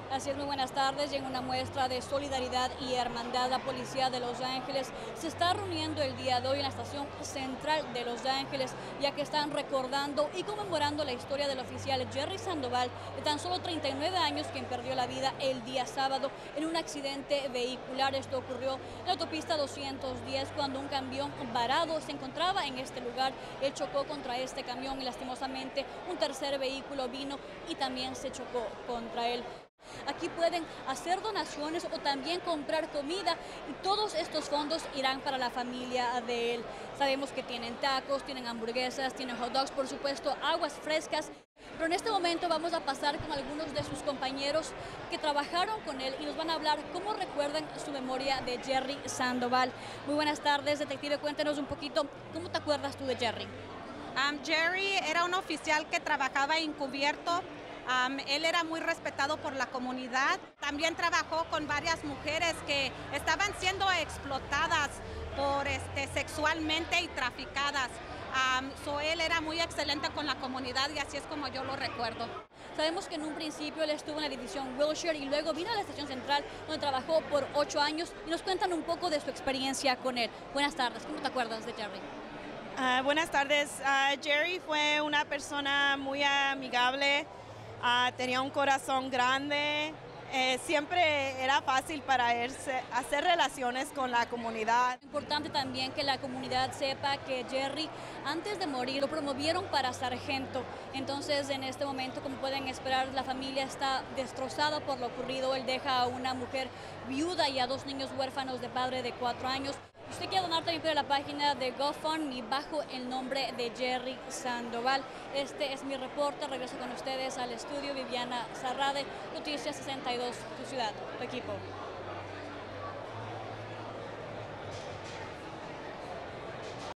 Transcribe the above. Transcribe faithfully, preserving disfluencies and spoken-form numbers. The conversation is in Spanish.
Así es, muy buenas tardes. Y en una muestra de solidaridad y hermandad, la policía de Los Ángeles se está reuniendo el día de hoy en la estación central de Los Ángeles, ya que están recordando y conmemorando la historia del oficial Jerry Sandoval, de tan solo treinta y nueve años, quien perdió la vida el día sábado en un accidente vehicular. Esto ocurrió en la autopista doscientos diez, cuando un camión varado se encontraba en este lugar. Él chocó contra este camión y lastimosamente un tercer vehículo vino y también se chocó contra él. Aquí pueden hacer donaciones o también comprar comida y todos estos fondos irán para la familia de él. Sabemos que tienen tacos, tienen hamburguesas, tienen hot dogs, por supuesto, aguas frescas. Pero en este momento vamos a pasar con algunos de sus compañeros que trabajaron con él y nos van a hablar cómo recuerdan su memoria de Jerry Sandoval. Muy buenas tardes, detective, cuéntenos un poquito, ¿cómo te acuerdas tú de Jerry? Um, Jerry era un oficial que trabajaba encubierto. Um, él era muy respetado por la comunidad. También trabajó con varias mujeres que estaban siendo explotadas por este, sexualmente y traficadas. Um, so él era muy excelente con la comunidad y así es como yo lo recuerdo. Sabemos que en un principio él estuvo en la división Wilshire y luego vino a la estación central, donde trabajó por ocho años, y nos cuentan un poco de su experiencia con él. Buenas tardes, ¿cómo te acuerdas de Jerry? Uh, buenas tardes. Uh, Jerry fue una persona muy amigable. Uh, tenía un corazón grande, eh, siempre era fácil para él hacer relaciones con la comunidad. Importante también que la comunidad sepa que Jerry, antes de morir, lo promovieron para sargento. Entonces, en este momento, como pueden esperar, la familia está destrozada por lo ocurrido. Él deja a una mujer viuda y a dos niños huérfanos de padre de cuatro años. Si usted quiere donar, también puede ir a la página de GoFundMe bajo el nombre de Jerry Sandoval. Este es mi reporte. Regreso con ustedes al estudio. Viviana Sarrade, Noticias sesenta y dos, tu ciudad, tu equipo.